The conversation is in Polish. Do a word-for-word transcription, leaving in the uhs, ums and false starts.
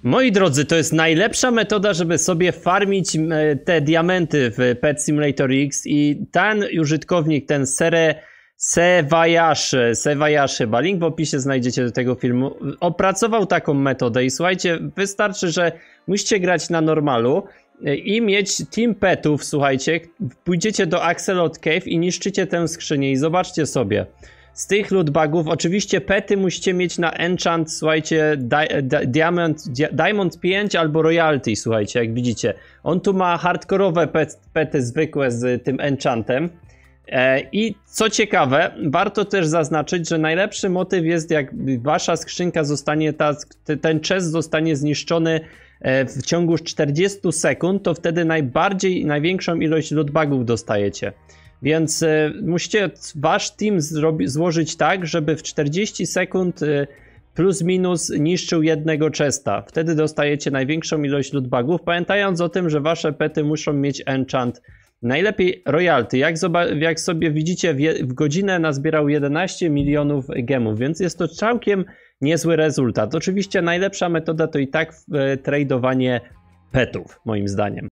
Moi drodzy, to jest najlepsza metoda, żeby sobie farmić te diamenty w Pet Simulator X i ten użytkownik, ten Sere Sevayash, Sevayash chyba, link w opisie znajdziecie do tego filmu, opracował taką metodę i słuchajcie, wystarczy, że musicie grać na normalu i mieć team petów, słuchajcie, pójdziecie do Axolot Cave i niszczycie tę skrzynię i zobaczcie sobie. Z tych lootbagów, oczywiście pety musicie mieć na enchant, słuchajcie, di di diamond, di diamond pięć albo royalty, słuchajcie, jak widzicie. On tu ma hardkorowe pet pety zwykłe z tym enchantem. E, I co ciekawe, warto też zaznaczyć, że najlepszy motyw jest, jak wasza skrzynka zostanie, ta, ten chest zostanie zniszczony w ciągu czterdziestu sekund, to wtedy najbardziej, największą ilość lootbagów dostajecie. Więc y, musicie wasz team złożyć tak, żeby w czterdzieści sekund y, plus minus niszczył jednego chesta. Wtedy dostajecie największą ilość lootbagów, pamiętając o tym, że wasze pety muszą mieć enchant. Najlepiej royalty. Jak, jak sobie widzicie, w, w godzinę nazbierał jedenaście milionów gemów, więc jest to całkiem niezły rezultat. Oczywiście najlepsza metoda to i tak y, tradowanie petów, moim zdaniem.